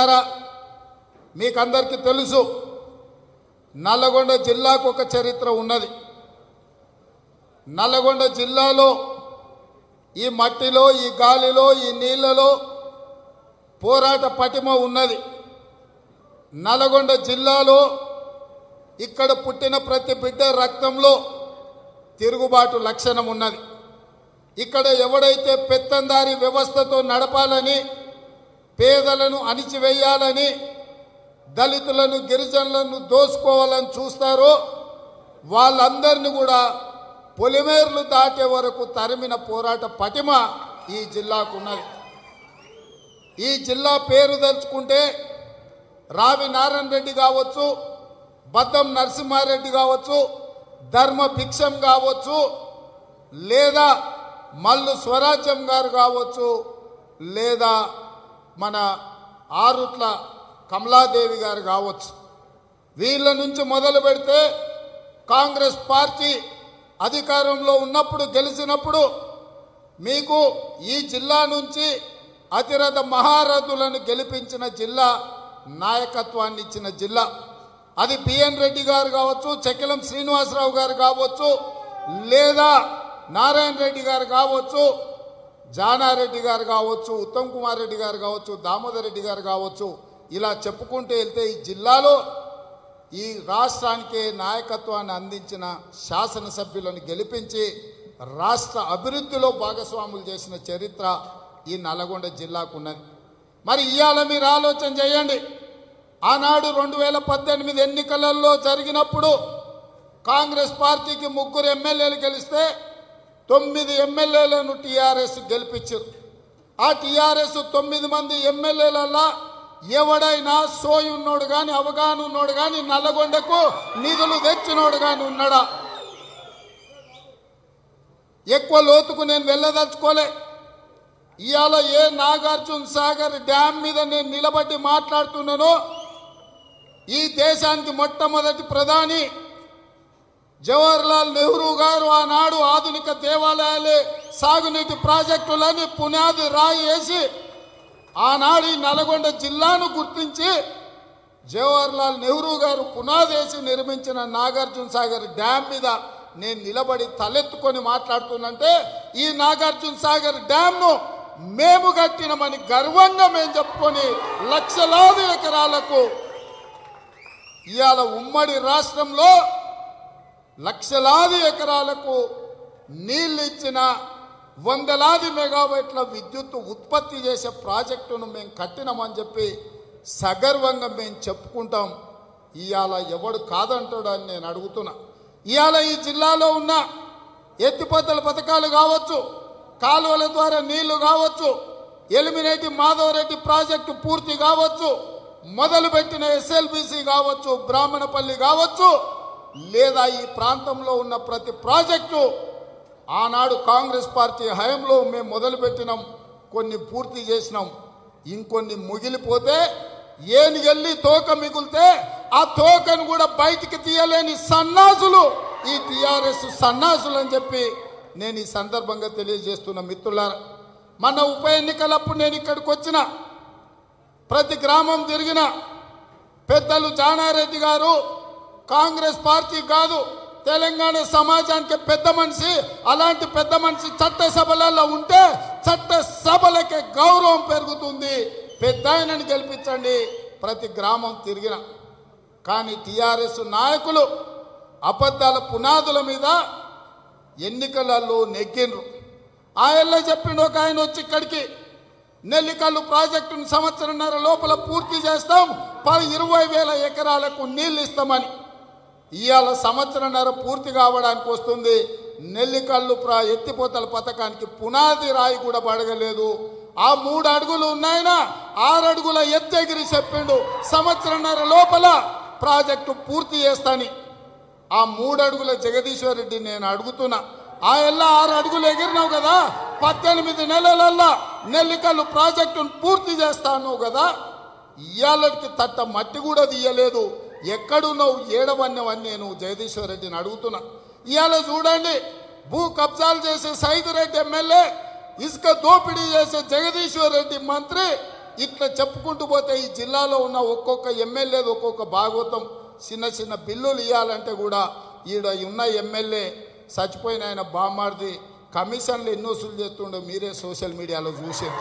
మిత్రులారా, మీకందరికీ తెలుసు నల్లగొండ జిల్లాకు ఒక చరిత్ర ఉన్నది. నల్లగొండ జిల్లాలో ఈ మట్టిలో, ఈ గాలిలో, ఈ నీళ్లలో పోరాట పటిమ ఉన్నది. నల్లగొండ జిల్లాలో ఇక్కడ పుట్టిన ప్రతి బిడ్డ రక్తంలో తిరుగుబాటు లక్షణం ఉన్నది. ఇక్కడ ఎవడైతే పెత్తందారి వ్యవస్థతో నడపాలని, పేదలను అణిచివేయాలని, దళితులను గిరిజనులను దోసుకోవాలని చూస్తారో వాళ్ళందరినీ కూడా పొలిమేర్లు దాటే వరకు తరిమిన పోరాట పటిమ ఈ జిల్లాకు ఉన్నది. ఈ జిల్లా పేరు తలుచుకుంటే రావి నారాయణ రెడ్డి కావచ్చు, బద్దం నరసింహారెడ్డి కావచ్చు, ధర్మ భిక్షం కావచ్చు, లేదా మల్లు స్వరాజ్యం గారు కావచ్చు, లేదా మన ఆరుట్ల కమలాదేవి గారు కావచ్చు. వీళ్ళ నుంచి మొదలు పెడితే కాంగ్రెస్ పార్టీ అధికారంలో ఉన్నప్పుడు, గెలిచినప్పుడు మీకు ఈ జిల్లా నుంచి అతిరథ మహారథులను గెలిపించిన జిల్లా, నాయకత్వాన్ని ఇచ్చిన జిల్లా. అది బిఎన్ రెడ్డి గారు కావచ్చు, చెక్కిలం శ్రీనివాసరావు గారు కావచ్చు, లేదా నారాయణ రెడ్డి గారు కావచ్చు, జానారెడ్డి గారు కావచ్చు, ఉత్తమ్ కుమార్ రెడ్డి గారు కావచ్చు, దామోదర్ రెడ్డి గారు కావచ్చు. ఇలా చెప్పుకుంటూ వెళ్తే ఈ జిల్లాలో ఈ రాష్ట్రానికి నాయకత్వాన్ని అందించిన శాసనసభ్యులను గెలిపించి రాష్ట్ర అభివృద్ధిలో భాగస్వాములు చేసిన చరిత్ర ఈ నల్లగొండ జిల్లాకు ఉన్నది. మరి ఇవాళ మీరు ఆలోచన చేయండి. ఆనాడు 2018 ఎన్నికలలో జరిగినప్పుడు కాంగ్రెస్ పార్టీకి 3 ఎమ్మెల్యేలు గెలిస్తే 9 ఎమ్మెల్యేలను టీఆర్ఎస్ గెలిపించారు. ఆ టీఆర్ఎస్ 9 మంది ఎమ్మెల్యేలలో ఎవడైనా సోయి ఉన్నోడు కానీ, అవగాహన ఉన్నోడు కానీ, నల్లగొండకు నిధులు తెచ్చినోడు కానీ ఉన్నాడా? ఎక్కువ లోతుకు నేను వెళ్ళదలుచుకోలే. ఇవాళ ఏ నాగార్జున సాగర్ డ్యామ్ మీద నేను నిలబడి మాట్లాడుతున్నానో, ఈ దేశానికి మొట్టమొదటి ప్రధాని జవహర్లాల్ నెహ్రూ గారు ఆనాడు ఆధునిక దేవాలయాలే సాగునీటి ప్రాజెక్టులని పునాది రాయి వేసి ఆనాడు ఈ నల్గొండ జిల్లాను గుర్తించి జవహర్లాల్ నెహ్రూ గారు పునాది వేసి నిర్మించిన నాగార్జున సాగర్ డ్యామ్ మీద నేను నిలబడి తలెత్తుకొని మాట్లాడుతున్నంటే, ఈ నాగార్జున సాగర్ డ్యామ్ను మేము కట్టినమని గర్వంగా మేము చెప్పుకొని లక్షలాది ఎకరాలకు ఇవాళ ఉమ్మడి రాష్ట్రంలో లక్షలాది ఎకరాలకు నీళ్ళు ఇచ్చిన, వందలాది మెగావాట్ల విద్యుత్ ఉత్పత్తి చేసే ప్రాజెక్టును మేము కట్టినామని చెప్పి సగర్వంగా మేము చెప్పుకుంటాం. ఇవాళ ఎవడు కాదంటాడని నేను అడుగుతున్నా. ఇవాళ ఈ జిల్లాలో ఉన్న ఎత్తిపోతల పథకాలు కావచ్చు, కాలువల ద్వారా నీళ్లు కావచ్చు, ఎలిమినేటి మాధవరెడ్డి ప్రాజెక్టు పూర్తి కావచ్చు, మొదలుపెట్టిన ఎస్ఎల్బిసి కావచ్చు, బ్రాహ్మణపల్లి కావచ్చు, లేదా ఈ ప్రాంతంలో ఉన్న ప్రతి ప్రాజెక్టు ఆనాడు కాంగ్రెస్ పార్టీ హయాంలో మేము మొదలుపెట్టినాం, కొన్ని పూర్తి చేసినాం. ఇంకొన్ని ముగిలిపోతే ఏనుగెళ్ళి తోక మిగిలితే ఆ తోకను కూడా బయటికి తీయలేని సన్నాసులు ఈ టీఆర్ఎస్ సన్నాసులు అని చెప్పి నేను ఈ సందర్భంగా తెలియజేస్తున్న మిత్రులారా. మన ఉప ఎన్నికలప్పుడు నేను ఇక్కడికి వచ్చిన, ప్రతి గ్రామం తిరిగిన, పెద్దలు జానారెడ్డి గారు కాంగ్రెస్ పార్టీ కాదు తెలంగాణ సమాజానికి పెద్ద మనిషి, అలాంటి పెద్ద మనిషి చట్టసభలలో ఉంటే చట్టసభలకే గౌరవం పెరుగుతుంది, పెద్ద ఆయనని గెలిపించండి ప్రతి గ్రామం తిరిగిన. కానీ టీఆర్ఎస్ నాయకులు అబద్ధాల పునాదుల మీద ఎన్నికలలో నెగ్గినరు. ఆయనలో చెప్పిండు ఒక ఆయన వచ్చి ఇక్కడికి, నెల్లికల్లు ప్రాజెక్టును సంవత్సరంన్నర లోపల పూర్తి చేస్తాం, 20,000 ఎకరాలకు నీళ్ళు ఇస్తామని. ఇవాళ సంవత్సరంన్నర పూర్తి కావడానికి వస్తుంది. నెల్లికల్లు ఎత్తిపోతల పథకానికి పునాది రాయి కూడా పడగలేదు. ఆ 3 అడుగులు ఉన్నాయన 6 అడుగుల ఎత్తెగిరి చెప్పిండు సంవత్సరంన్నర లోపల ప్రాజెక్టు పూర్తి చేస్తాని. ఆ 3 అడుగుల జగదీశ్వర్ రెడ్డి నేను అడుగుతున్నా, ఆ ఎల్లా 6 అడుగులు ఎగిరినావు కదా, 18 నెలలల్లా నెల్లికల్లు ప్రాజెక్టును పూర్తి చేస్తాను కదా, ఇవాళకి తట్ట మట్టి కూడా తీయలేదు. ఎక్కడున్నావు, ఏడవన్నవని నేను జగదీశ్వర్ రెడ్డిని అడుగుతున్నా. ఇవాళ చూడండి, భూ కబ్జాలు చేసే సైదిరెడ్డి ఎమ్మెల్యే, ఇసుక దోపిడీ చేసే జగదీశ్వర్ రెడ్డి మంత్రి ఇట్లా చెప్పుకుంటూ పోతే ఈ జిల్లాలో ఉన్న ఒక్కొక్క ఎమ్మెల్యేది ఒక్కొక్క భాగవతం. చిన్న చిన్న బిల్లులు ఇవ్వాలంటే కూడా ఈడ ఉన్న ఎమ్మెల్యే చచ్చిపోయిన ఆయన బామ్మార్ది కమిషన్లు ఎన్నో వసూలు చేస్తుండే మీరే సోషల్ మీడియాలో చూసేది.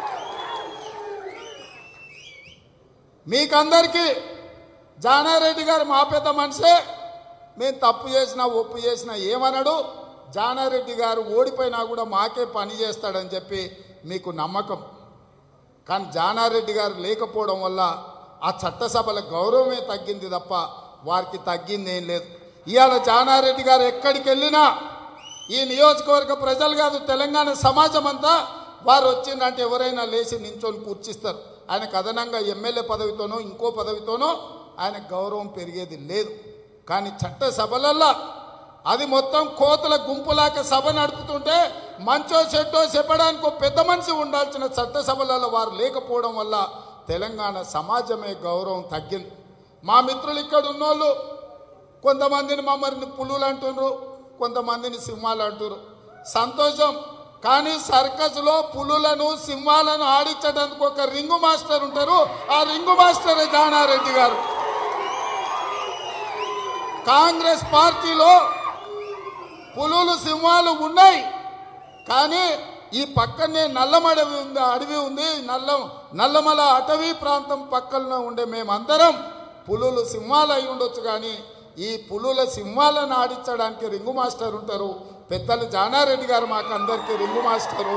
మీకందరికీ జానారెడ్డి గారు మా పెద్ద మనిషే, మేము తప్పు చేసినా ఒప్పు చేసినా ఏమన్నాడు. జానారెడ్డి గారు ఓడిపోయినా కూడా మాకే పని చేస్తాడని చెప్పి మీకు నమ్మకం. కానీ జానారెడ్డి గారు లేకపోవడం వల్ల ఆ చట్టసభల గౌరవమే తగ్గింది తప్ప వారికి తగ్గింది ఏం లేదు. ఇవాళ జానారెడ్డి గారు ఎక్కడికి వెళ్ళినా ఈ నియోజకవర్గ ప్రజలు కాదు తెలంగాణ సమాజం అంతా వారు వచ్చిందంటే ఎవరైనా లేచి నించొని కూర్చిస్తారు. ఆయనకు అదనంగా ఎమ్మెల్యే పదవితోనో ఇంకో పదవితోనో ఆయన గౌరవం పెరిగేది లేదు. కానీ చట్టసభలల్లో అది మొత్తం కోతల గుంపులాక సభ నడుపుతుంటే మంచో చెట్టో చెప్పడానికి ఒక పెద్ద మనిషి ఉండాల్సిన చట్టసభలలో వారు లేకపోవడం వల్ల తెలంగాణ సమాజమే గౌరవం తగ్గింది. మా మిత్రులు ఇక్కడ ఉన్నోళ్ళు కొంతమందిని మమ్మల్ని పులులు అంటున్నారు, కొంతమందిని సింహాలు అంటున్నారు. సంతోషం. కానీ సర్కస్లో పులులను సింహాలను ఆడించడానికి ఒక రింగు మాస్టర్ ఉంటారు. ఆ రింగు మాస్టరే జానారెడ్డి గారు. కాంగ్రెస్ పార్టీలో పులులు సింహాలు ఉన్నాయి, కానీ ఈ పక్కనే అడవి ఉంది. నల్లమల అటవీ ప్రాంతం పక్కన ఉండే మేమందరం పులులు సింహాలు అయి ఉండొచ్చు, కానీ ఈ పులుల సింహాలను ఆడించడానికి రింగు మాస్టర్ ఉంటారు. పెద్దలు జానారెడ్డి గారు మాకు అందరికీ రింగు మాస్టరు.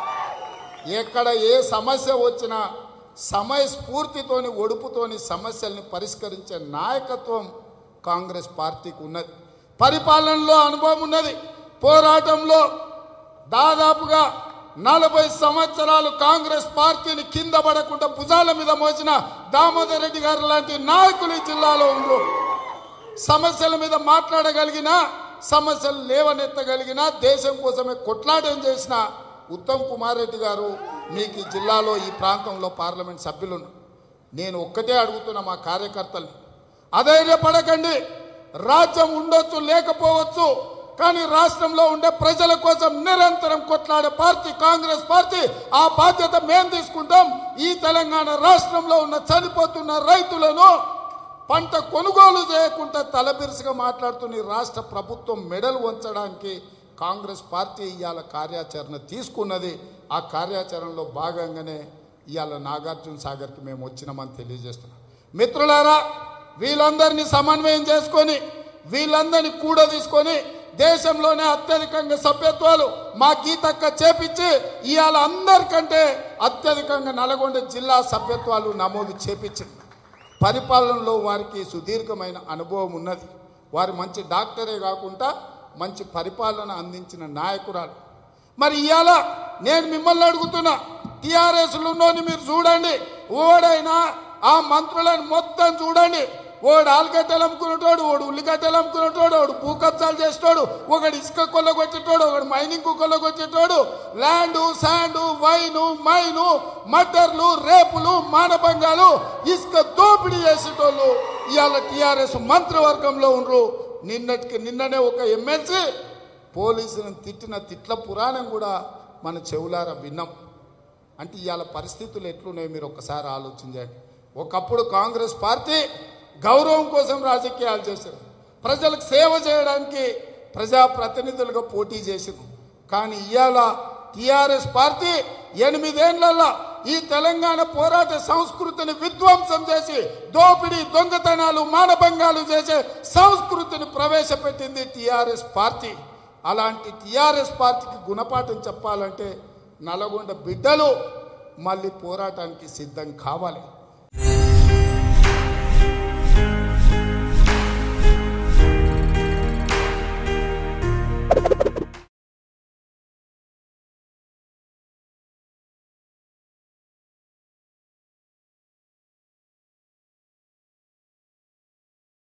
ఎక్కడ ఏ సమస్య వచ్చినా సమయస్ఫూర్తితోని ఒడుపుతోని సమస్యల్ని పరిష్కరించే నాయకత్వం కాంగ్రెస్ పార్టీకి ఉన్నది. పరిపాలనలో అనుభవం ఉన్నది. పోరాటంలో దాదాపుగా 40 సంవత్సరాలు కాంగ్రెస్ పార్టీని కింద పడకుండా భుజాల మీద మోసిన దామోదర్ రెడ్డి గారు లాంటి నాయకులు ఈ జిల్లాలో ఉన్నారు. సమస్యల మీద మాట్లాడగలిగిన, సమస్యలు లేవనెత్తగలిగిన, దేశం కోసమే కొట్లాటం చేసిన ఉత్తమ్ కుమార్ రెడ్డి గారు మీకు ఈ జిల్లాలో ఈ ప్రాంతంలో పార్లమెంట్ సభ్యులు. నేను ఒక్కటే అడుగుతున్నా మా కార్యకర్తలు, అధైర్యపడకండి. రాజ్యం ఉండొచ్చు లేకపోవచ్చు, కానీ రాష్ట్రంలో ఉండే ప్రజల కోసం నిరంతరం కొట్లాడే పార్టీ కాంగ్రెస్ పార్టీ. ఆ బాధ్యత మేము తీసుకుంటాం. ఈ తెలంగాణ రాష్ట్రంలో ఉన్న చనిపోతున్న రైతులను పంట కొనుగోలు చేయకుండా తలబిరుసుగా మాట్లాడుతున్న రాష్ట్ర ప్రభుత్వం మెడలు వంచడానికి కాంగ్రెస్ పార్టీ ఇవాళ కార్యాచరణ తీసుకున్నది. ఆ కార్యాచరణలో భాగంగానే ఇవాళ నాగార్జున సాగర్కి మేము వచ్చినామని తెలియజేస్తున్నాం. మిత్రులారా, వీళ్ళందరినీ సమన్వయం చేసుకొని వీళ్ళందరినీ కూడా తీసుకొని దేశంలోనే అత్యధికంగా సభ్యత్వాలు మా గీతక్క చేపించి ఇవాళ అందరికంటే అత్యధికంగా నల్గొండ జిల్లా సభ్యత్వాలు నమోదు చేపించింది. పరిపాలనలో వారికి సుదీర్ఘమైన అనుభవం ఉన్నది. వారు మంచి డాక్టరే కాకుండా మంచి పరిపాలన అందించిన నాయకురాలు. మరి ఇవాళ నేను మిమ్మల్ని అడుగుతున్నా, టీఆర్ఎస్లు ఉన్నోని మీరు చూడండి, ఓడైనా ఆ మంత్రులను మొత్తం చూడండి. ఓడు ఆలుగడ్డలు అమ్ముకునేటోడు, ఓడు ఉల్లిగడ్డలు అమ్ముకునేటోడు, ఓడు భూ కబ్జాలు చేసేటోడు, ఒకడు ఇసుక కొల్లగొచ్చేటోడు, ఒకడు మైనింగ్ కొల్లగొచ్చేటోడు, ల్యాండు శాండు వైను మైను మర్డర్లు రేపులు మానభంగాలు ఇసుక దోపిడీ చేసేటోళ్ళు ఇవాళ టీఆర్ఎస్ మంత్రివర్గంలో ఉండరు. నిన్ననే ఒక ఎమ్మెల్సీ పోలీసులను తిట్టిన తిట్ల పురాణం కూడా మన చెవులారా విన్నాం. అంటే ఇవాళ పరిస్థితులు ఎట్లున్నాయో మీరు ఒక్కసారి ఆలోచించండి. ఒకప్పుడు కాంగ్రెస్ పార్టీ గౌరవం కోసం రాజకీయాలు చేశారు, ప్రజలకు సేవ చేయడానికి ప్రజాప్రతినిధులుగా పోటీ చేశారు. కానీ ఇవాళ టీఆర్ఎస్ పార్టీ 8 ఏళ్లలో ఈ తెలంగాణ పోరాట సంస్కృతిని విధ్వంసం చేసి దోపిడీ దొంగతనాలు మానభంగాలు చేసే సంస్కృతిని ప్రవేశపెట్టింది టీఆర్ఎస్ పార్టీ. అలాంటి టీఆర్ఎస్ పార్టీకి గుణపాఠం చెప్పాలంటే నల్గొండ బిడ్డలు మళ్ళీ పోరాటానికి సిద్ధం కావాలి.